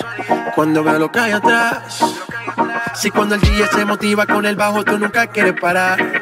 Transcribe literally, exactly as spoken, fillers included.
Cuando veo lo que hay atrás. Si cuando el D J se motiva con el bajo, tú nunca quieres parar.